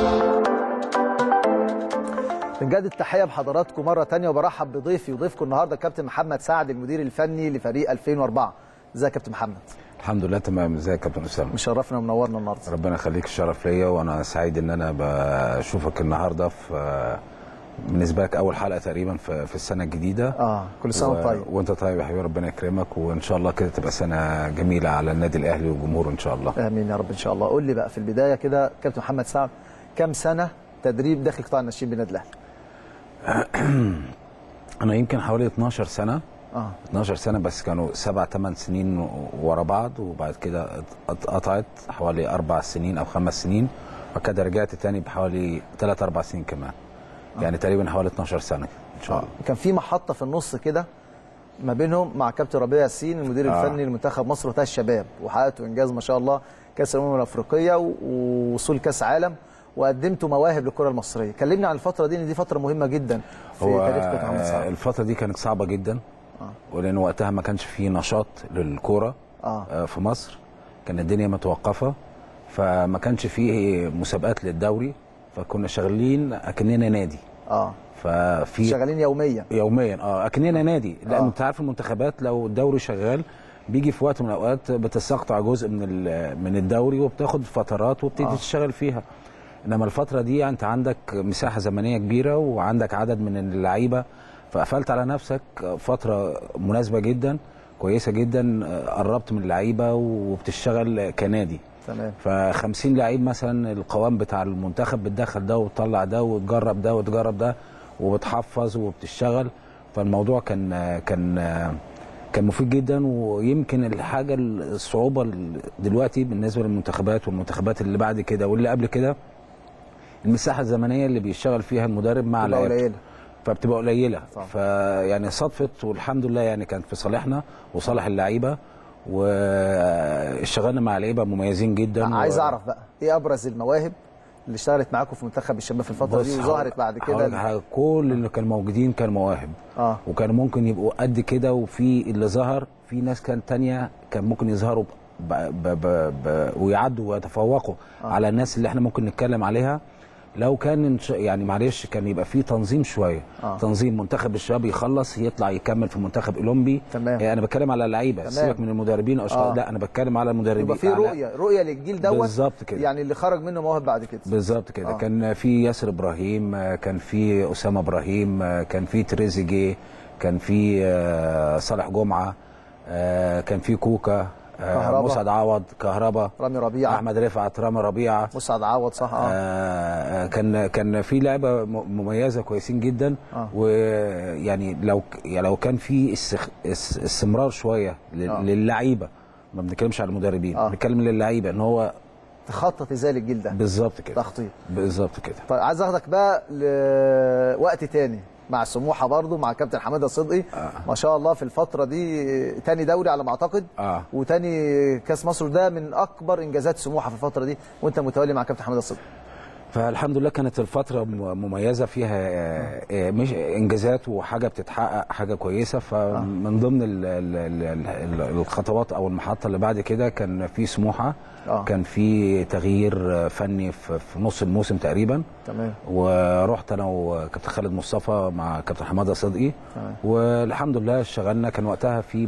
بنجدد التحيه بحضراتكم مره ثانيه، وبرحب بضيفي وضيفكم النهارده كابتن محمد سعد المدير الفني لفريق 2004. ازيك يا كابتن محمد؟ الحمد لله تمام. ازيك يا كابتن اسامه؟ مشرفنا ومنورنا النهارده. ربنا يخليك، الشرف ليا، وانا سعيد ان انا بشوفك النهارده في بالنسبه لك اول حلقه تقريبا في السنه الجديده. كل سنه وانت طيب. وانت طيب يا حبيبي، ربنا يكرمك، وان شاء الله كده تبقى سنه جميله على النادي الاهلي وجمهوره ان شاء الله. امين يا رب ان شاء الله. قول لي بقى في البدايه كده كابتن محمد سعد، كم سنه تدريب داخل قطاع الناشئين بالنادي الاهلي؟ انا يمكن حوالي 12 سنه. 12 سنه، بس كانوا 7 8 سنين ورا بعض، وبعد كده اتقطعت حوالي 4 سنين او 5 سنين، وكده رجعت تاني بحوالي 3 4 سنين كمان. يعني تقريبا حوالي 12 سنه ان شاء الله. كان في محطه في النص كده ما بينهم مع كابتن ربيع ياسين المدير الفني لمنتخب مصر وقتها الشباب، وحققتوا انجاز ما شاء الله، كاس الامم الافريقيه ووصول كاس عالم، وقدمتوا مواهب للكره المصريه. كلمني عن الفتره دي، ان دي فتره مهمه جدا في تاريخ كابتن محمد سعد. الفتره دي كانت صعبه جدا، ولان وقتها ما كانش في نشاط للكوره في مصر، كان الدنيا متوقفه، فما كانش فيه مسابقات للدوري، فكنا شغالين اكننا نادي. ففي شغالين يوميا اكننا نادي، لان انت عارف المنتخبات لو الدوري شغال بيجي في وقت من الاوقات بتستقطع جزء من الدوري، وبتاخد فترات وبتبتدي تشتغل فيها. انما الفتره دي انت عندك مساحه زمنيه كبيره، وعندك عدد من اللعيبه، فقفلت على نفسك فتره مناسبه جدا، كويسه جدا، قربت من اللعيبه وبتشتغل كنادي. تمام. ف50 لعيب مثلا، القوام بتاع المنتخب بتدخل ده وتطلع ده وتجرب ده وتجرب ده وبتحفظ وبتشتغل. فالموضوع كان مفيد جدا. ويمكن الحاجه الصعوبه دلوقتي بالنسبه للمنتخبات والمنتخبات اللي بعد كده واللي قبل كده، المساحه الزمنيه اللي بيشتغل فيها المدرب مع اللعيبه فبتبقى قليله. فيعني صدفت، والحمد لله يعني كانت في صالحنا وصالح اللعيبه، واشتغلنا مع لعيبه مميزين جدا. عايز اعرف بقى ايه ابرز المواهب اللي اشتغلت معاكم في منتخب الشباب في الفتره دي وظهرت بعد كده؟ كل اللي كانوا موجودين كانوا مواهب، وكانوا ممكن يبقوا قد كده، وفي اللي ظهر، في ناس كانت تانية كان ممكن يظهروا ويعدوا ويتفوقوا على الناس اللي احنا ممكن نتكلم عليها لو كان يعني معلش كان يبقى فيه تنظيم شويه. تنظيم منتخب الشباب يخلص يطلع يكمل في منتخب اولمبي. تمام. يعني انا بتكلم على اللعيبه، سيبك من المدربين لا انا بتكلم على المدربين. يبقى في رؤيه للجيل دوت بالظبط كده، يعني اللي خرج منه مواهب بعد كده. بالظبط كده. كان في ياسر ابراهيم، كان في اسامه ابراهيم، كان في تريزيجيه، كان في صالح جمعه، كان في كوكا، مسعد عوض، كهربا، رامي ربيعه، احمد رفعت، رامي ربيعه، مسعد عوض، صح. كان في لعبه مميزه كويسين جدا. ويعني لو كان في استمرار شويه للعيبه، ما بنتكلمش على المدربين، بنتكلم للعيبه ان هو تخطط ازاي للجيل ده. بالظبط كده، تخطيط بالظبط كده. طيب عايز اخدك بقى لوقت تاني مع سموحه برضو مع كابتن حماده صدقي. ما شاء الله في الفتره دي تاني دوري على ما اعتقد، وتاني كاس مصر، ده من اكبر انجازات سموحه في الفتره دي وانت متولي مع كابتن حماده صدقي. فالحمد لله كانت الفتره مميزه فيها مش انجازات وحاجه بتتحقق، حاجه كويسه. فمن ضمن الخطوات او المحطه اللي بعد كده كان في سموحه، كان في تغيير فني في نص الموسم تقريبا. تمام. ورحت انا وكابتن خالد مصطفى مع كابتن حماده صدقي. والحمد لله اشتغلنا. كان وقتها في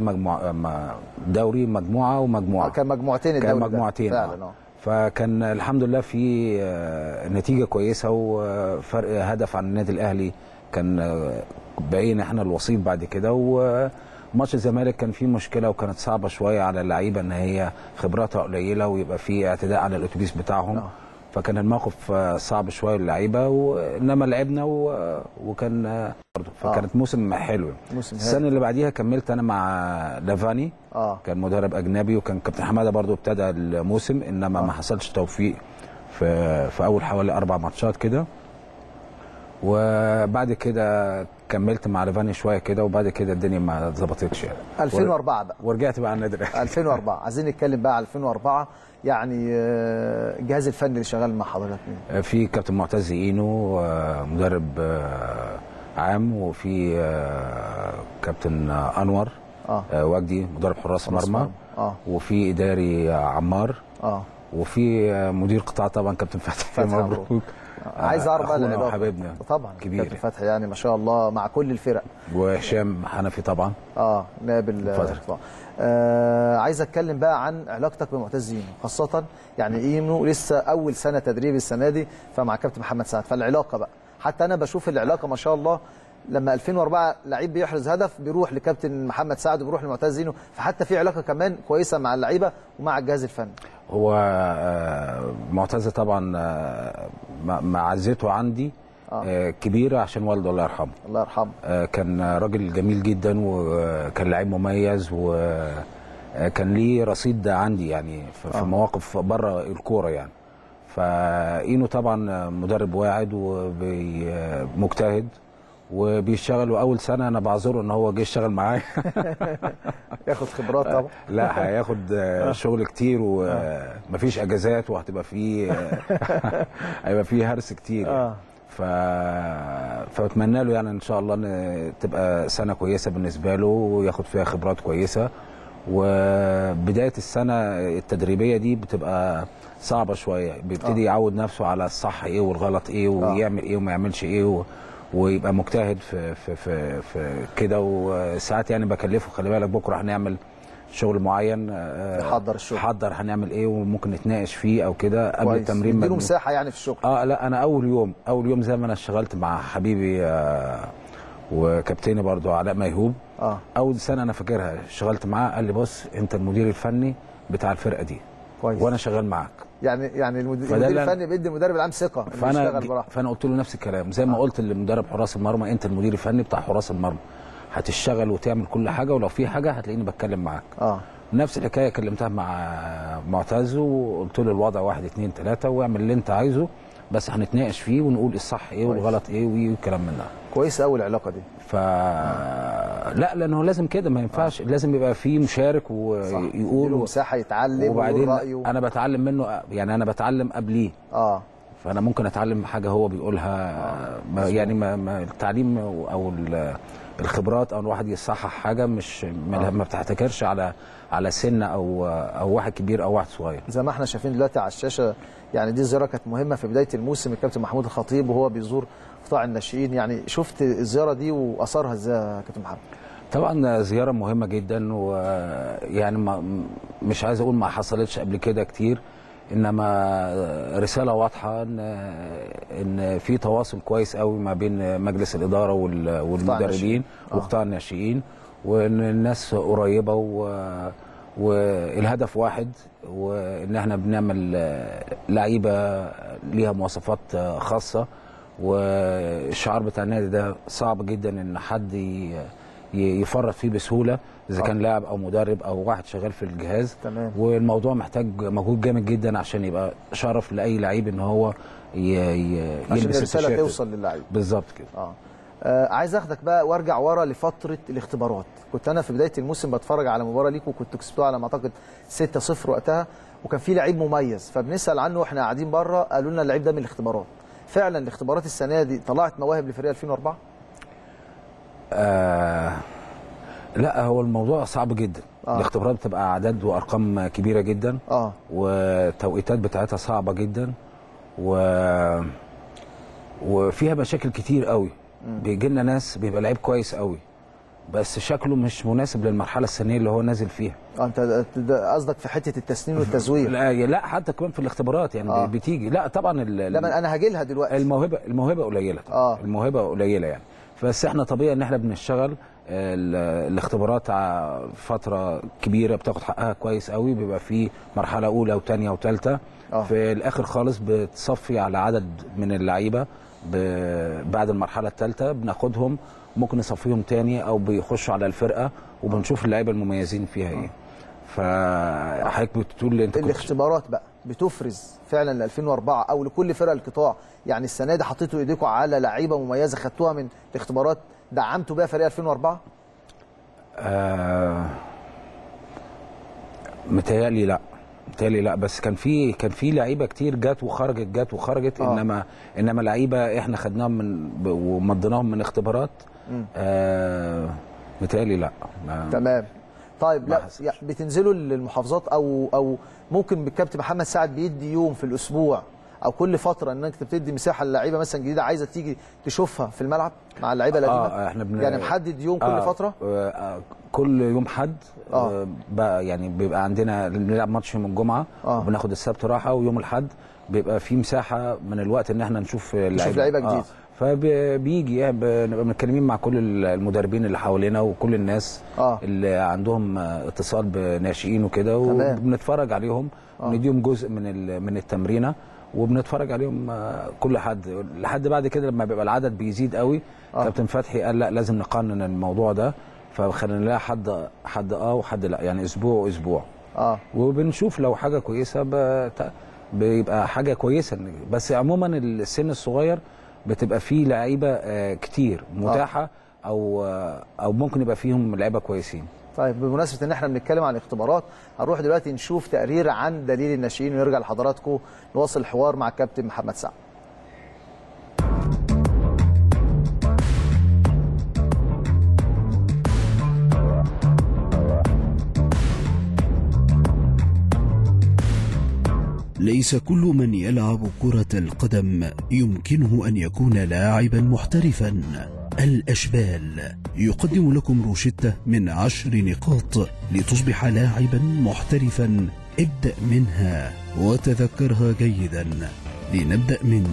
دوري مجموعه ومجموعه، كان مجموعتين الدوري، كان مجموعتين فعلا. فكان الحمد لله في نتيجه كويسه وفرق هدف عن النادي الاهلي. كان باين احنا الوصيف بعد كده. وماتش الزمالك كان فيه مشكله وكانت صعبه شويه على اللعيبه، ان هي خبراتها قليله ويبقى في اعتداء على الاتوبيس بتاعهم. فكان الموقف صعب شويه للعيبه، انما لعبنا وكان برضه. فكانت موسم حلو. السنه اللي بعديها كملت انا مع لافاني، كان مدرب اجنبي، وكان كابتن حماده برضه ابتدى الموسم، انما ما حصلش توفيق في اول حوالي 4 ماتشات كده. وبعد كده كملت مع لافاني شويه كده، وبعد كده الدنيا ما اتظبطتش يعني. 2004 بقى ورجعت بقى على النادي الاهلي. 2004 عايزين نتكلم بقى على 2004. يعني الجهاز الفني اللي شغال مع حضرتك مين؟ في كابتن معتز اينو، مدرب عام، وفي كابتن انور وجدي مدرب حراس مرمى، وفي اداري عمار، وفي مدير قطاع طبعا كابتن فتحي مبروك، عايز اعرف بقى اخونا وحبيبنا طبعا كبير كابتن فتحي يعني ما شاء الله مع كل الفرق، وهشام حنفي طبعا نائب طبعا. عايز اتكلم بقى عن علاقتك بمعتز اينو، خاصه يعني اينو لسه اول سنه تدريب السنه دي فمع كابتن محمد سعد، فالعلاقه بقى حتى انا بشوف العلاقه ما شاء الله لما 2004 لعيب بيحرز هدف بيروح لكابتن محمد سعد وبيروح لمعتز اينو، فحتى في علاقه كمان كويسه مع اللعيبه ومع الجهاز الفني. هو معتز طبعا معزته عندي كبيره عشان والده الله يرحمه. الله يرحمه. كان راجل جميل جدا وكان لعيب مميز وكان ليه رصيد عندي يعني في مواقف بره الكوره يعني. فاينو طبعا مدرب واعد ومجتهد وبيشتغل، واول سنه انا بعذره ان هو جه يشتغل معايا ياخد خبرات طبعا. لا هياخد شغل كتير ومفيش اجازات وهتبقى فيه هيبقى فيه هرس كتير فبتمنى له يعني ان شاء الله ان تبقى سنه كويسه بالنسبه له وياخد فيها خبرات كويسه. وبدايه السنه التدريبيه دي بتبقى صعبه شويه، بيبتدي يعود نفسه على الصح ايه والغلط ايه ويعمل ايه وما يعملش ايه ويبقى مجتهد في كده. وساعات يعني بكلفه خلي بالك بكره هنعمل شغل معين، حضر الشغل، حضر هنعمل ايه وممكن نتناقش فيه او كده قبل التمرين. اديله مساحه يعني في الشغل. لا انا اول يوم زي ما انا اشتغلت مع حبيبي وكابتني برضو علاء ميهوب. اول سنه انا فاكرها اشتغلت معاه، قال لي بص انت المدير الفني بتاع الفرقه دي كويس وانا شغال معاك. يعني المدير الفني بيدي المدرب العام ثقه انه يشتغل براحته. فانا قلت له نفس الكلام زي ما قلت لمدرب حراس المرمى، انت المدير الفني بتاع حراس المرمى، هتشتغل وتعمل كل حاجه ولو في حاجه هتلاقيني بتكلم معاك. نفس الحكايه كلمتها مع معتز وقلت له الوضع 1 2 3 واعمل اللي انت عايزه، بس هنتناقش فيه ونقول الصح ايه والغلط ايه والكلام من ده. كويس قوي العلاقه دي. لا لانه لازم كده ما ينفعش، لازم يبقى في مشارك ويقول مساحه يتعلم وبعدين رايه. انا بتعلم منه يعني انا بتعلم قبليه. فانا ممكن اتعلم حاجه هو بيقولها. يعني ما التعليم او الخبرات او الواحد يصحح حاجه مش ما بتحتكرش على سن او واحد كبير او واحد صغير. زي ما احنا شايفين دلوقتي على الشاشه يعني دي زياره كانت مهمه في بدايه الموسم، الكابتن محمود الخطيب وهو بيزور قطاع الناشئين. يعني شفت الزياره دي واثرها ازاي يا كابتن محمد؟ طبعا زياره مهمه جدا، ويعني مش عايز اقول ما حصلتش قبل كده كتير، انما رساله واضحه ان في تواصل كويس قوي ما بين مجلس الاداره والمدربين وقطاع الناشئين، وان الناس قريبه والهدف واحد، وان احنا بنعمل لعيبه ليها مواصفات خاصه. والشعار بتاع النادي ده صعب جدا ان حد يفرط فيه بسهوله اذا كان لاعب او مدرب او واحد شغال في الجهاز. تمام. والموضوع محتاج مجهود جامد جدا عشان يبقى شرف لاي لعيب ان هو يلبس الرساله توصل للعيب بالظبط كده. عايز اخدك بقى وارجع ورا لفتره الاختبارات. كنت انا في بدايه الموسم بتفرج على مباراه ليكوا وكنتوا كسبتوها على ما اعتقد 6-0 وقتها، وكان في لعيب مميز فبنسال عنه واحنا قاعدين بره، قالوا لنا اللعيب ده من الاختبارات. فعلا الاختبارات السنه دي طلعت مواهب لفريق 2004؟ لا هو الموضوع صعب جدا. الاختبارات بتبقى اعداد وارقام كبيره جدا. والتوقيتات بتاعتها صعبه جدا وفيها مشاكل كتير قوي. بيجي لنا ناس بيبقى لعيب كويس قوي بس شكله مش مناسب للمرحله السنيه اللي هو نازل فيها. انت قصدك في حته التسنين والتزوير؟ لا حتى كمان في الاختبارات يعني بتيجي. لا طبعا لا انا هاجي لها دلوقتي. الموهبه قليله. الموهبه قليله يعني، بس احنا طبيعي ان احنا بنشتغل الاختبارات فتره كبيره بتاخد حقها كويس قوي، بيبقى في مرحله اولى وثانيه وثالثه. في الاخر خالص بتصفي على عدد من اللعيبه بعد المرحله الثالثه بناخدهم، ممكن نصفيهم تاني او بيخشوا على الفرقه وبنشوف اللعيبه المميزين فيها ايه. فحضرتك بتقول انت الاختبارات بقى بتفرز فعلا ل 2004 او لكل فرق القطاع؟ يعني السنه دي حطيتوا ايديكم على لعيبه مميزه خدتوها من الاختبارات دعمتوا بيها فريق 2004؟ متهيألي لا، بس كان في لعيبه كتير جت وخرجت. انما لعيبه احنا خدناهم ومضيناهم من اختبارات. متهيألي لا. تمام. طيب لا بتنزلوا للمحافظات او ممكن بالكابتن محمد سعد بيدي يوم في الاسبوع او كل فتره انك بتدي مساحه للاعيبه مثلا جديده عايزه تيجي تشوفها في الملعب مع اللعيبه القديمه؟ احنا يعني محدد يوم كل فتره؟ كل يوم حد بقى يعني بيبقى عندنا بنلعب ماتش يوم الجمعه وبناخد السبت راحه، ويوم الاحد بيبقى في مساحه من الوقت ان احنا نشوف لعيبه جديده. فبيجي بنبقى متكلمين مع كل المدربين اللي حوالينا وكل الناس اللي عندهم اتصال بناشئين وكده، وبنتفرج عليهم ونديهم جزء من التمرينه وبنتفرج عليهم كل حد لحد بعد كده لما بيبقى العدد بيزيد قوي. كابتن فتحي قال لا لازم نقنن الموضوع ده، فخلينا نلاقي حد وحد لا، يعني اسبوع واسبوع. وبنشوف لو حاجه كويسه بيبقى حاجه كويسه. بس عموما السن الصغير بتبقى فيه لعيبه كتير متاحه او ممكن يبقى فيهم لعيبه كويسين. طيب بمناسبه ان احنا بنتكلم عن الاختبارات، هنروح دلوقتي نشوف تقرير عن دليل الناشئين ونرجع لحضراتكم نواصل الحوار مع الكابتن محمد سعد. ليس كل من يلعب كرة القدم يمكنه أن يكون لاعبا محترفا. الأشبال يقدم لكم روشتة من 10 نقاط لتصبح لاعبا محترفا. ابدأ منها وتذكرها جيدا. لنبدأ من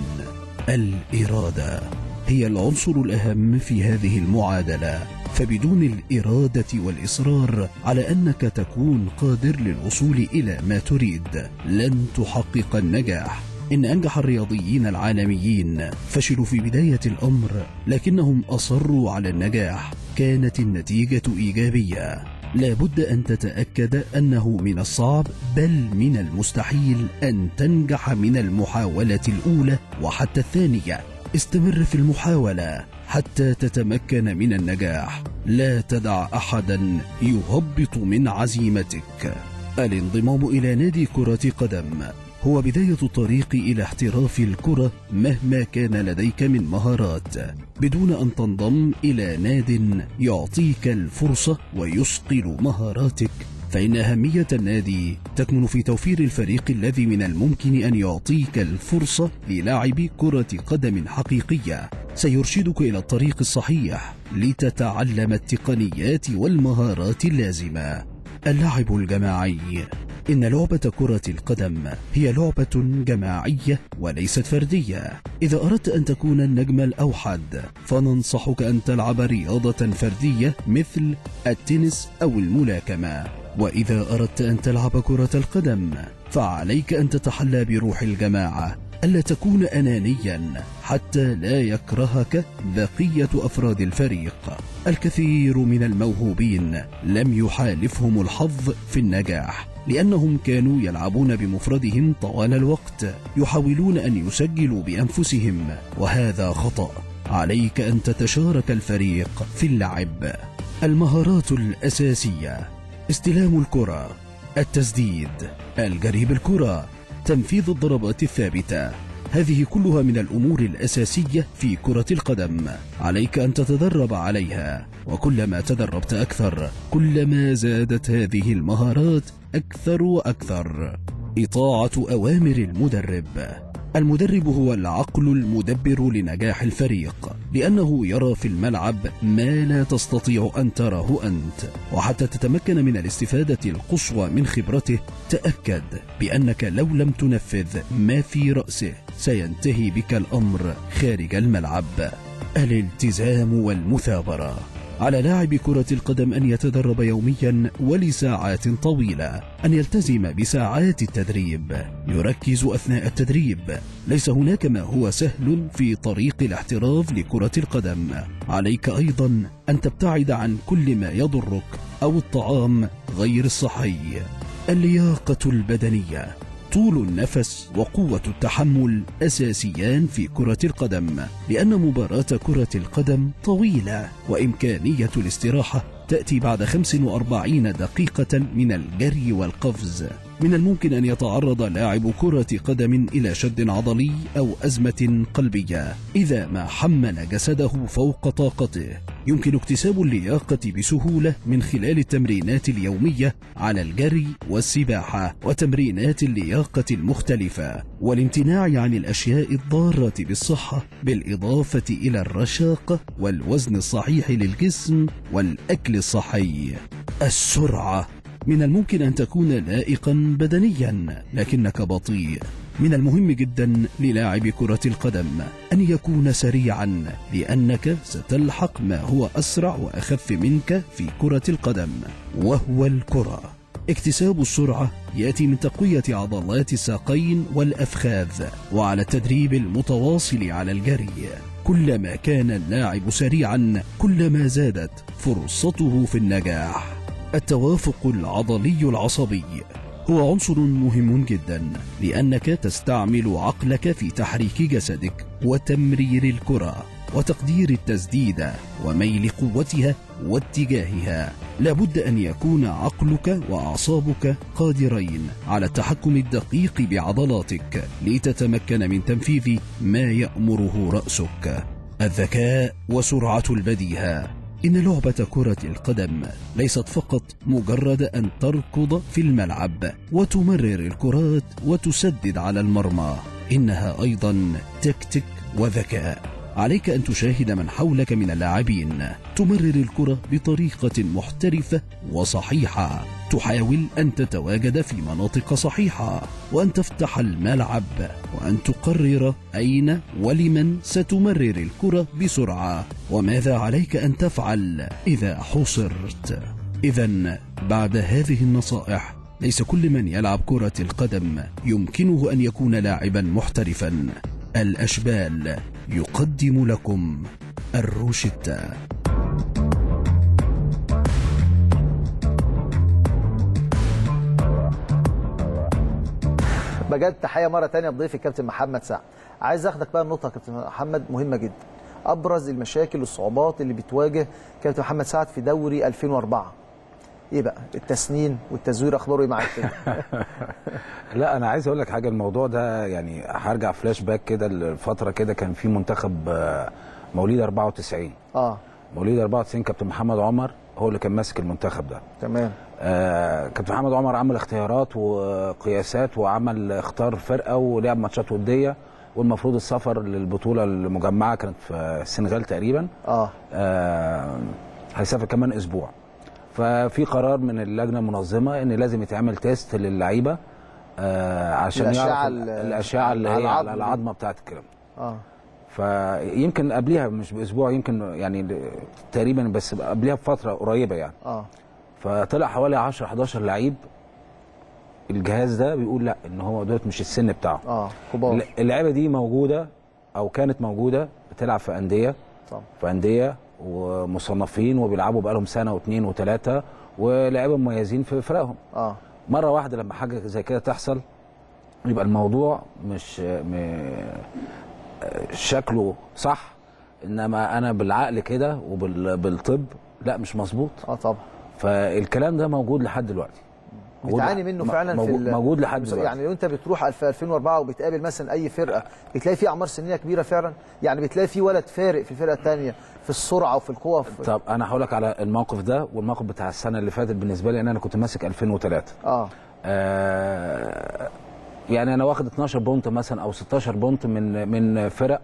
الإرادة، هي العنصر الأهم في هذه المعادلة، فبدون الإرادة والإصرار على أنك تكون قادر للوصول إلى ما تريد لن تحقق النجاح. إن أنجح الرياضيين العالميين فشلوا في بداية الأمر، لكنهم أصروا على النجاح، كانت النتيجة إيجابية. لابد أن تتأكد أنه من الصعب بل من المستحيل أن تنجح من المحاولة الأولى وحتى الثانية. استمر في المحاولة حتى تتمكن من النجاح. لا تدع أحدا يهبط من عزيمتك. الانضمام إلى نادي كرة قدم هو بداية الطريق إلى احتراف الكرة مهما كان لديك من مهارات، بدون أن تنضم إلى ناد يعطيك الفرصة ويصقل مهاراتك. فإن أهمية النادي تكمن في توفير الفريق الذي من الممكن أن يعطيك الفرصة للعب كرة قدم حقيقية، سيرشدك إلى الطريق الصحيح لتتعلم التقنيات والمهارات اللازمة. اللعب الجماعي، إن لعبة كرة القدم هي لعبة جماعية وليست فردية. إذا أردت أن تكون النجم الأوحد فننصحك أن تلعب رياضة فردية مثل التنس أو الملاكمة. وإذا أردت أن تلعب كرة القدم فعليك أن تتحلى بروح الجماعة، ألا تكون أنانيا حتى لا يكرهك بقية أفراد الفريق. الكثير من الموهوبين لم يحالفهم الحظ في النجاح، لأنهم كانوا يلعبون بمفردهم طوال الوقت، يحاولون أن يسجلوا بأنفسهم، وهذا خطأ. عليك أن تتشارك الفريق في اللعب. المهارات الأساسية: استلام الكرة، التسديد، الجري بالكرة، تنفيذ الضربات الثابتة. هذه كلها من الأمور الأساسية في كرة القدم، عليك أن تتدرب عليها، وكلما تدربت أكثر كلما زادت هذه المهارات أكثر وأكثر. إطاعة أوامر المدرب. المدرب هو العقل المدبر لنجاح الفريق، لأنه يرى في الملعب ما لا تستطيع أن تراه أنت، وحتى تتمكن من الاستفادة القصوى من خبرته تأكد بأنك لو لم تنفذ ما في رأسه سينتهي بك الأمر خارج الملعب. الالتزام والمثابرة. على لاعب كرة القدم أن يتدرب يوميا ولساعات طويلة، أن يلتزم بساعات التدريب، يركز أثناء التدريب. ليس هناك ما هو سهل في طريق الاحتراف لكرة القدم. عليك أيضا أن تبتعد عن كل ما يضرك أو الطعام غير الصحي. اللياقة البدنية. طول النفس وقوة التحمل أساسيان في كرة القدم، لأن مباراة كرة القدم طويلة، وإمكانية الاستراحة تأتي بعد 45 دقيقة من الجري والقفز. من الممكن أن يتعرض لاعب كرة قدم إلى شد عضلي أو أزمة قلبية إذا ما حمل جسده فوق طاقته. يمكن اكتساب اللياقة بسهولة من خلال التمرينات اليومية على الجري والسباحة وتمرينات اللياقة المختلفة، والامتناع عن الأشياء الضارة بالصحة، بالإضافة إلى الرشاقة والوزن الصحيح للجسم والأكل الصحي. السرعة من الممكن أن تكون لائقا بدنيا لكنك بطيء. من المهم جدا للاعب كرة القدم أن يكون سريعا، لأنك ستلحق ما هو أسرع وأخف منك في كرة القدم، وهو الكرة. اكتساب السرعة يأتي من تقوية عضلات الساقين والأفخاذ وعلى التدريب المتواصل على الجري. كلما كان اللاعب سريعا كلما زادت فرصته في النجاح. التوافق العضلي العصبي هو عنصر مهم جدا، لأنك تستعمل عقلك في تحريك جسدك وتمرير الكرة وتقدير التسديدة وميل قوتها واتجاهها. لابد أن يكون عقلك وأعصابك قادرين على التحكم الدقيق بعضلاتك لتتمكن من تنفيذ ما يأمره رأسك. الذكاء وسرعة البديهة. إن لعبة كرة القدم ليست فقط مجرد أن تركض في الملعب وتمرر الكرات وتسدد على المرمى، إنها أيضا تكتيك وذكاء. عليك أن تشاهد من حولك من اللاعبين تمرر الكرة بطريقة محترفة وصحيحة، تحاول أن تتواجد في مناطق صحيحة، وأن تفتح الملعب، وأن تقرر أين ولمن ستمرر الكرة بسرعة، وماذا عليك أن تفعل إذا حصرت. إذن بعد هذه النصائح ليس كل من يلعب كرة القدم يمكنه أن يكون لاعبا محترفا. الأشبال يقدم لكم الروشتة. بجد تحية مرة تانية بضيف الكابتن محمد سعد. عايز اخدك بقى النقطة يا كابتن محمد مهمة جدا، ابرز المشاكل والصعوبات اللي بتواجه كابتن محمد سعد في دوري 2004. ايه بقى التسنين والتزوير، اخباره ايه معاك كده؟ لا انا عايز اقول لك حاجه، الموضوع ده يعني هرجع فلاش باك كده لفتره كده، كان في منتخب مواليد 94. مواليد 94 كابتن محمد عمر هو اللي كان ماسك المنتخب ده. تمام. كابتن محمد عمر عمل اختيارات وقياسات، وعمل اختار فرقه ولعب ماتشات وديه، والمفروض السفر للبطوله المجمعه كانت في السنغال تقريبا. هيسافر كمان اسبوع. ففي قرار من اللجنه المنظمه ان لازم يتعمل تيست للعيبه عشان يعرف الاشعه اللي هي على العظمه بتاعت الكلام. فيمكن قبليها مش باسبوع، يمكن يعني تقريبا، بس قبليها بفتره قريبه يعني. فطلع حوالي 10 11 لعيب. الجهاز ده بيقول لا، ان هو دولت مش السن بتاعه. كبار. اللعيبه دي موجوده او كانت موجوده بتلعب في انديه. في انديه ومصنفين وبيلعبوا بقالهم سنه واثنين وثلاثه، ولاعيبه مميزين في فرقهم. مره واحده لما حاجه زي كده تحصل يبقى الموضوع مش شكله صح، انما انا بالعقل كده وبالطب لا مش مظبوط. طبعا. فالكلام ده موجود لحد دلوقتي، بتعاني منه فعلا. موجود لحد دلوقتي. يعني لو انت بتروح في 2004 وبتقابل مثلا اي فرقه بتلاقي فيه اعمار سنيه كبيره فعلا، يعني بتلاقي فيه ولد فارق في الفرقه الثانيه في السرعه وفي القوه. طب انا هقول لك على الموقف ده والموقف بتاع السنه اللي فاتت بالنسبه لي، ان انا كنت ماسك 2003. يعني انا واخد 12 بونت مثلا او 16 بونت من فرق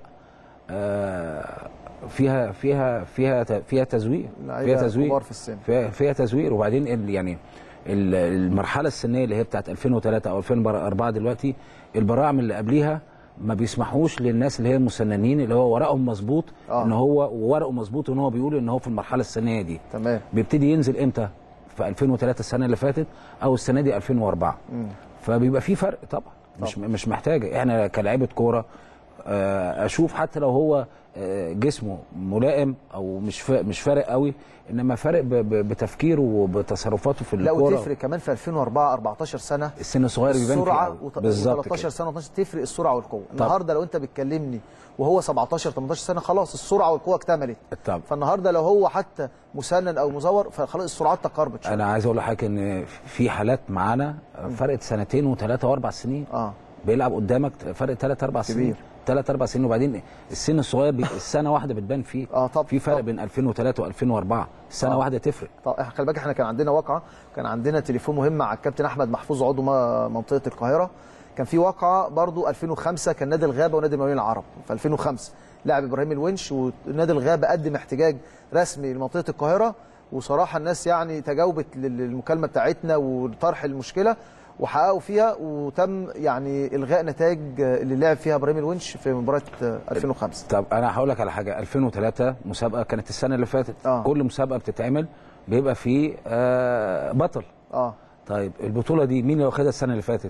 فيها تزوير، كبار في السن، فيها تزوير. وبعدين يعني المرحله السنيه اللي هي بتاعت 2003 او 2004 دلوقتي، البراعم اللي قبليها ما بيسمحوش للناس اللي هي المسننين اللي هو ورقهم مظبوط ان هو ورقه مظبوط ان هو بيقول ان هو في المرحله السنيه دي. تمام. بيبتدي ينزل امتى؟ في 2003 السنه اللي فاتت او السنه دي 2004. فبيبقى في فرق طبعا. مش محتاجه احنا كلاعيبه كوره اشوف حتى لو هو جسمه ملائم او مش فارق قوي، انما فارق بتفكيره وبتصرفاته في الكوره. لا، وتفرق كمان في 2004 14 سنه السن الصغير بيبان السرعه، بالظبط. 13 سنه و12 تفرق السرعه والقوه. النهارده لو انت بتكلمني وهو 17 18 سنه خلاص السرعه والقوه اكتملت. طب فالنهارده لو هو حتى مسنن او مزور فخلاص السرعات تقاربت شويه. انا عايز اقول لحضرتك ان في حالات معانا فرقت سنتين وثلاثه واربع سنين. بيلعب قدامك فرق 3 4 سنين. 3 4 سنين، وبعدين السن الصغير السنه واحده بتبان فيه. طب في فرق بين 2003 و2004 السنه واحده تفرق. طب خلي بالك احنا كان عندنا واقعه، كان عندنا تليفون مهم مع الكابتن احمد محفوظ عضو منطقه القاهره. كان في واقعه برضو 2005 كان نادي الغابه ونادي المقاولين العرب. في 2005 لاعب ابراهيم الونش ونادي الغابه قدم احتجاج رسمي لمنطقه القاهره، وصراحه الناس يعني تجاوبت للمكالمه بتاعتنا وطرح المشكله وحققوا فيها، وتم يعني الغاء نتائج اللي لعب فيها ابراهيم الونش في مباراه 2005. طب انا هقول لك على حاجه. 2003 مسابقه كانت السنه اللي فاتت. كل مسابقه بتتعمل بيبقى فيه بطل. طيب البطوله دي مين اللي واخدها السنه اللي فاتت؟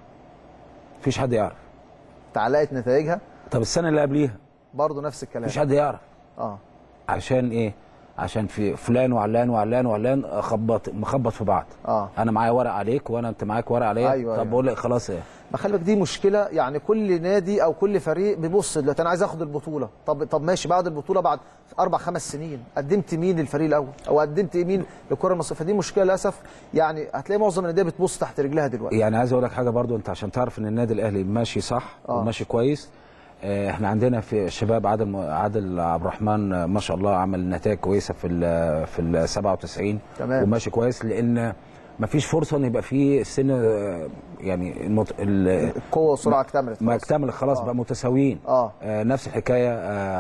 مفيش حد يعرف. تعلقت نتائجها. طب السنه اللي قبليها برضه نفس الكلام، مفيش حد يعرف. عشان ايه؟ عشان في فلان وعلان وعلان وعلان مخبط في بعض. انا معايا ورق عليك وانا انت معاك ورق عليا. أيوة طب بقول لك خلاص ايه؟ ما خلي بالك دي مشكله، يعني كل نادي او كل فريق بيبص دلوقتي انا عايز اخد البطوله. طب ماشي، بعد البطوله بعد 4 5 سنين قدمت مين للفريق الاول او قدمت مين للكره المصريه؟ فدي مشكله للاسف. يعني هتلاقي معظم الانديه بتبص تحت رجلها دلوقتي. يعني عايز اقول لك حاجه برضو، انت عشان تعرف ان النادي الاهلي ماشي صح وماشي كويس. احنا عندنا في الشباب عادل عبد الرحمن ما شاء الله عمل نتائج كويسه في ال 97 تمام. وماشي كويس، لان ما فيش فرصه ان يبقى في السن يعني القوه والسرعه اكتملت. ما اكتملت خلاص بقى متساويين. نفس الحكايه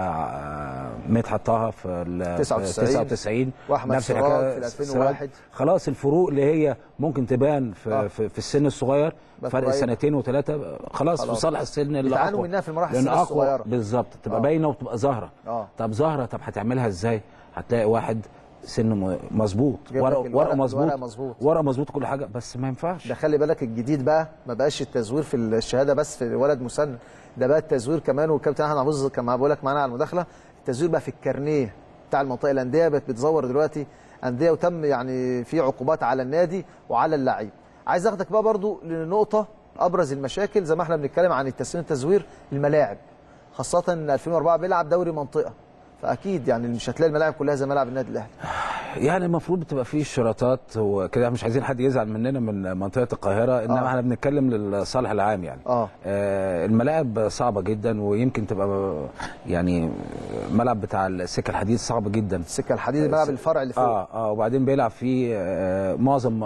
مدحت طه في ال 99 واحمد سراج في 2001. خلاص الفروق اللي هي ممكن تبان في السن الصغير فرق سنتين وثلاثه خلاص في صالح السن اللي بيتعانوا منها في المراحل الصغيره بالظبط، تبقى باينه وتبقى ظاهره. طب ظاهره، طب هتعملها ازاي؟ هتلاقي واحد سنه مظبوط، ورقه مظبوط كل حاجه، بس ما ينفعش. ده خلي بالك الجديد بقى ما بقاش التزوير في الشهاده بس في ولد مسن، ده بقى التزوير كمان. والكابتن احمد محفوظ كان بقول لك معانا على المداخله، التزوير بقى في الكارنيه بتاع المنطقه. الانديه بتزور دلوقتي انديه، وتم يعني في عقوبات على النادي وعلى اللعيب. عايز اخدك بقى برضو لنقطه ابرز المشاكل زي ما احنا بنتكلم عن التزوير الملاعب، خاصه ان 2004 بيلعب دوري منطقه، فاكيد يعني مش هتلاقي الملاعب كلها زي ملعب النادي الاهلي. يعني المفروض بتبقى فيه اشتراطات وكده، مش عايزين حد يزعل مننا من منطقه القاهره، انما احنا بنتكلم للصالح العام يعني. الملاعب صعبه جدا، ويمكن تبقى يعني ملعب بتاع السكه الحديد صعب جدا. السكه الحديد الملعب الفرع اللي فوق. وبعدين بيلعب فيه معظم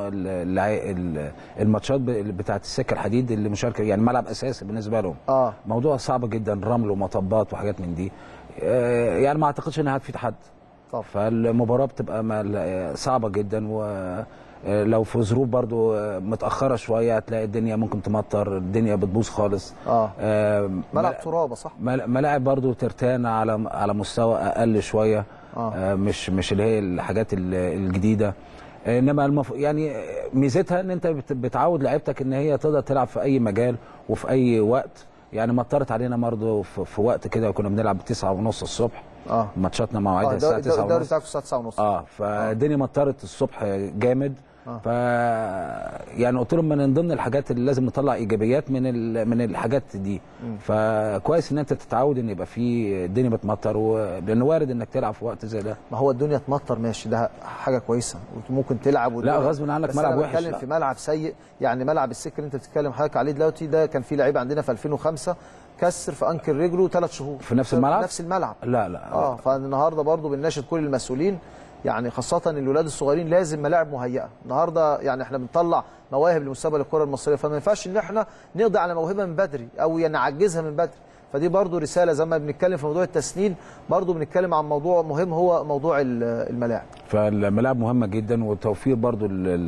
الماتشات بتاعه السكه الحديد اللي مشاركه، يعني ملعب اساسي بالنسبه لهم. موضوع صعب جدا، رمل ومطبات وحاجات من دي. يعني ما اعتقدش انها هتفيد حد. فالمباراه بتبقى صعبه جدا، ولو في ظروف برضو متاخره شويه هتلاقي الدنيا ممكن تمطر، الدنيا بتبوظ خالص. ملعب ترابه صح. ملاعب برضو ترتان على مستوى اقل شويه. مش اللي هي الحاجات الجديده. انما يعني ميزتها ان انت بتعود لعيبتك ان هي تقدر تلعب في اي مجال وفي اي وقت. يعني مطرت علينا برضه في وقت كده كنا بنلعب 9:30 الصبح. ماتشاتنا مواعيدها الساعه 9:30. الدوري بتاعكم الساعه 9:30. فالدنيا مطرت الصبح جامد. ف يعني قلت لهم من ضمن الحاجات اللي لازم نطلع ايجابيات من الحاجات دي. فكويس ان انت تتعود ان يبقى في الدنيا بتمطر، لان وارد انك تلعب في وقت زي ده. ما هو الدنيا تمطر ماشي، ده حاجه كويسه ممكن تلعب. لا غصب عنك ملعب وحش. بتتكلم في ملعب سيء، يعني ملعب السكه اللي انت بتتكلم حضرتك عليه دلوقتي ده كان في لعيب عندنا في 2005 كسر في انكل رجله 3 شهور في نفس الملعب. نفس الملعب. لا فالنهارده برضو بنناشد كل المسؤولين، يعني خاصة الولاد الصغيرين لازم ملاعب مهيئة. النهارده يعني احنا بنطلع مواهب لمستقبل الكرة المصرية، فما ينفعش ان احنا نقضي على موهبة من بدري او نعجزها من بدري. فدي برضو رسالة زي ما بنتكلم في موضوع التسنين، برضو بنتكلم عن موضوع مهم هو موضوع الملاعب. فالملاعب مهمة جدا، وتوفير برضو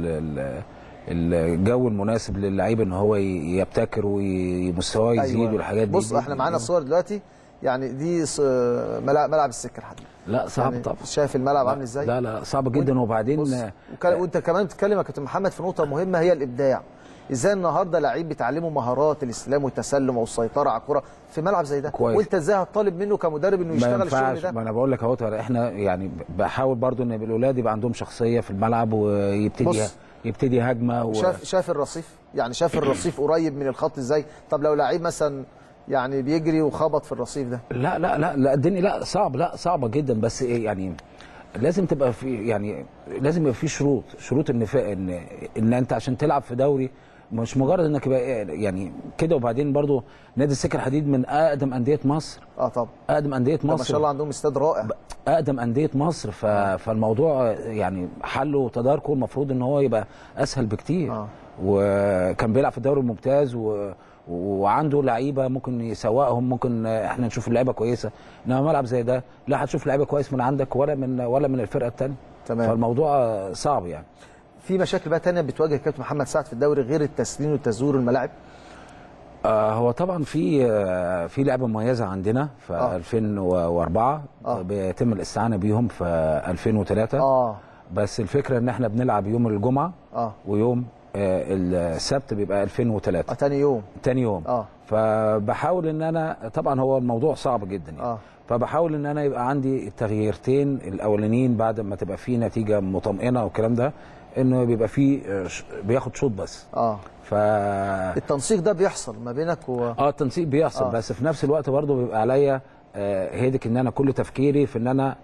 الجو المناسب للعيب ان هو يبتكر ومستواه يزيد والحاجات دي. بص احنا معانا الصور دلوقتي، يعني دي ملعب السكه الحديد. لا صعب يعني طبعا. شايف الملعب عامل ازاي؟ لا صعب جدا. وبعدين وانت كمان بتتكلم يا كابتن محمد في نقطه مهمه هي الابداع. ازاي النهارده لعيب بيتعلموا مهارات الاستلام والتسلم والسيطره على الكره في ملعب زي ده كويس. وانت ازاي هتطالب منه كمدرب انه يشتغل الشغل ده؟ ما انا بقول لك اهو، احنا يعني بحاول برضو ان الاولاد يبقى عندهم شخصيه في الملعب ويبتدي هجمه شاف الرصيف، يعني شاف الرصيف قريب من الخط ازاي. طب لو لعيب مثلا يعني بيجري وخبط في الرصيف ده، لا الدنيا صعبه جدا. بس يعني لازم تبقى في، يعني لازم يبقى في شروط ان انت عشان تلعب في دوري مش مجرد انك يبقى يعني كده. وبعدين برضو نادي السكه الحديد من اقدم انديه مصر. طبعا اقدم انديه مصر، ما شاء الله عندهم استاد رائع. اقدم انديه مصر. فالموضوع يعني حله وتداركه المفروض ان هو يبقى اسهل بكتير. وكان بيلعب في الدوري الممتاز وعنده لعيبه ممكن يسوقهم، ممكن احنا نشوف اللعيبه كويسه. انما ملعب زي ده لا هتشوف لعيبه كويس من عندك ولا من الفرقه الثانيه. تمام. فالموضوع صعب يعني. في مشاكل بقى ثانيه بتواجه كابتن محمد سعد في الدوري غير التسليم والتزوير الملاعب؟ هو طبعا في لعبه مميزه عندنا في 2004 بيتم الاستعانه بيهم في 2003. بس الفكره ان احنا بنلعب يوم الجمعه ويوم السبت بيبقى 2003 تاني يوم. فبحاول ان انا طبعا هو الموضوع صعب جدا يعني. فبحاول ان انا يبقى عندي التغييرتين الاولانيين بعد ما تبقى في نتيجه مطمئنه والكلام ده، انه بيبقى في بياخد شوط بس. التنسيق ده بيحصل ما بينك التنسيق بيحصل. بس في نفس الوقت برضه بيبقى عليا هيدك ان انا كل تفكيري في ان انا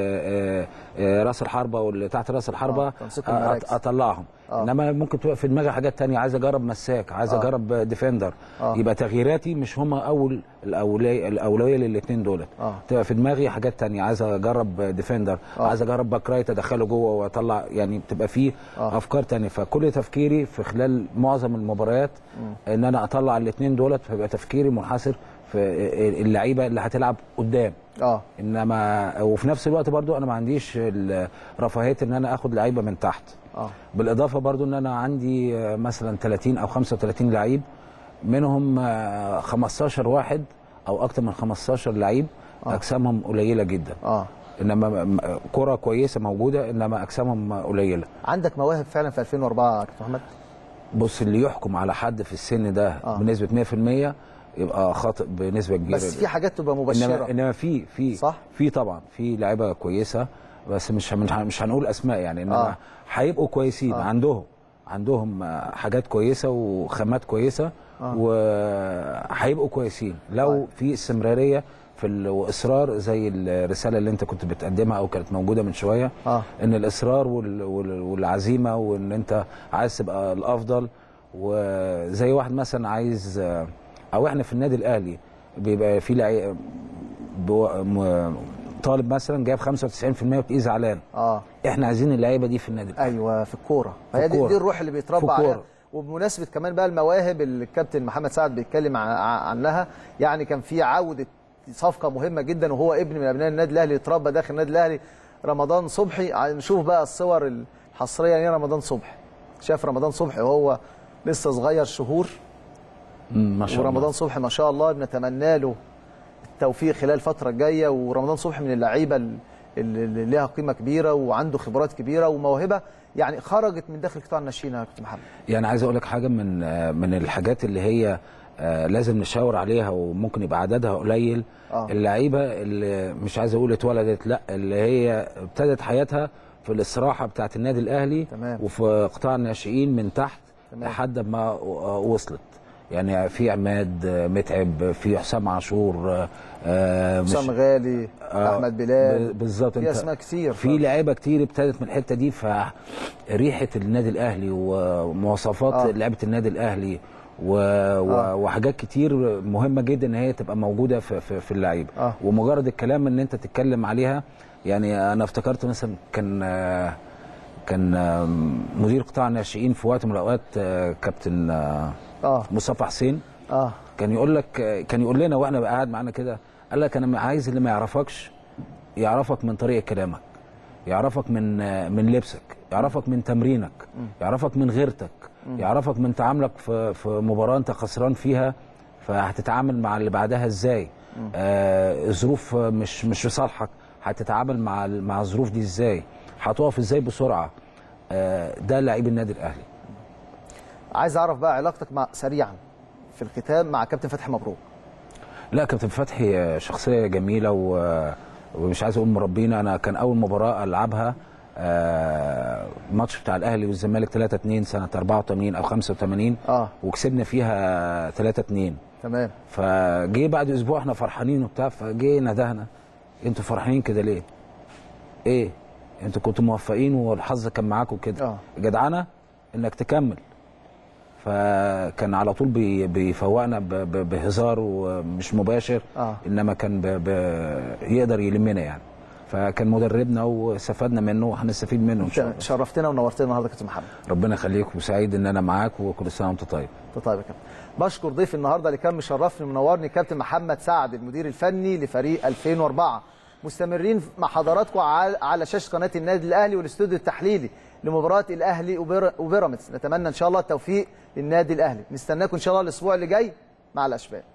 راس الحربه واللي تحت راس الحربه اطلعهم. انما ممكن تبقى في دماغي حاجات تانية، عايز اجرب مساك، عايز اجرب ديفندر. يبقى تغييراتي مش هما الاولويه للاثنين دول. تبقى في دماغي حاجات تانية، عايز اجرب ديفندر، عايز اجرب باك رايت ادخله جوه واطلع، يعني بتبقى في افكار تانية. فكل تفكيري في خلال معظم المباريات ان انا اطلع الاثنين دول، فيبقى تفكيري منحصر في اللعيبه اللي هتلعب قدام. انما وفي نفس الوقت برضو انا ما عنديش رفاهيه ان انا اخد لعيبه من تحت. بالاضافه برضو ان انا عندي مثلا 30 او 35 لعيب، منهم 15 واحد او اكتر من 15 لعيب اجسامهم قليله جدا. انما كره كويسه موجوده، انما اجسامهم قليله. عندك مواهب فعلا في 2004 يا كابتن محمد؟ بص، اللي يحكم على حد في السن ده بنسبه 100% يبقى خاطئ بنسبه كبيره. بس في حاجات تبقى مبشره. انما في صح؟ في طبعا في لعيبه كويسه، بس مش هنقول اسماء يعني. انما هيبقوا كويسين. عندهم حاجات كويسه وخامات كويسه، وهيبقوا كويسين لو في استمراريه في واصرار زي الرساله اللي انت كنت بتقدمها او كانت موجوده من شويه. ان الاصرار والعزيمه، وان انت عايز تبقى الافضل. وزي واحد مثلا عايز، او احنا في النادي الاهلي بيبقى في لعيب طالب مثلا جايب 95% وتلاقيه زعلان. احنا عايزين اللعيبه دي في النادي الاهلي. ايوه، في الكوره. هي دي الروح اللي بيتربى عليها. وبمناسبه كمان بقى المواهب اللي الكابتن محمد سعد بيتكلم عنها، يعني كان في عوده صفقه مهمه جدا، وهو ابن من ابناء النادي الاهلي اتربى داخل النادي الاهلي، رمضان صبحي. نشوف بقى الصور الحصريه لرمضان صبحي. شاف رمضان صبحي وهو لسه صغير شهور، ما شاء الله. ورمضان صبحي ما شاء الله بنتمنى له التوفيق خلال الفتره الجايه. ورمضان صبحي من اللعيبه اللي لها قيمه كبيره، وعنده خبرات كبيره وموهبه يعني خرجت من داخل قطاع الناشئين يا كابتن محمد. يعني عايز اقول لك حاجه من الحاجات اللي هي لازم نشاور عليها، وممكن يبقى عددها قليل. اللعيبه اللي مش عايز اقول اتولدت، لا، اللي هي ابتدت حياتها في الاستراحه بتاعه النادي الاهلي. تمام. وفي قطاع الناشئين من تحت. تمام. لحد ما وصلت. يعني في عماد متعب، في حسام عاشور، حسام غالي، احمد بلال، بالظبط. في اسماء كتير، في لعيبه كتير ابتدت من الحته دي. فريحه النادي الاهلي ومواصفات لعيبه النادي الاهلي وحاجات كتير مهمه جدا ان هي تبقى موجوده في اللعيبه. ومجرد الكلام ان انت تتكلم عليها. يعني انا افتكرت مثلا كان مدير قطاع الناشئين في وقت من الاوقات كابتن مصطفى حسين. كان يقول لنا واحنا قاعد معانا كده، قال لك انا عايز اللي ما يعرفكش يعرفك من طريقه كلامك، يعرفك من لبسك، يعرفك من تمرينك، يعرفك من غيرتك، يعرفك من تعاملك في مباراه انت خسران فيها، فهتتعامل مع اللي بعدها ازاي. الظروف مش في صالحك، هتتعامل مع الظروف دي ازاي، هتقف ازاي بسرعه. ده لعيب النادي الاهلي. عايز اعرف بقى علاقتك سريعا في الختام مع كابتن فتحي مبروك. لا، كابتن فتحي شخصيه جميله، ومش عايز اقول مربينا. انا كان اول مباراه العبها ماتش بتاع الاهلي والزمالك 3-2 سنه 84 او 85. وكسبنا فيها 3-2. تمام. فجه بعد اسبوع احنا فرحانين وبتاع، فجه ندهنا، انتوا فرحانين كده ليه؟ ايه؟ انتوا كنتوا موفقين والحظ كان معاكم كده. جدعانه انك تكمل. فكان على طول بيفوقنا بهزار ومش مباشر. انما كان يقدر يلمنا يعني، فكان مدربنا واستفدنا منه وهنستفيد منه ان شاء الله. شرفتنا ونورتنا النهارده كابتن محمد. ربنا يخليك، وسعيد ان انا معاك، وكل سنه وانت طيب. انت طيب يا كابتن. بشكر ضيف النهارده اللي كان مشرفني ومنورني كابتن محمد سعد المدير الفني لفريق 2004. مستمرين مع حضراتكم على شاشه قناه النادي الاهلي والاستوديو التحليلي لمباراه الاهلي وبيراميدز. نتمنى ان شاء الله التوفيق للنادي الاهلي. نستناكم ان شاء الله الاسبوع اللي جاي مع الاشبال.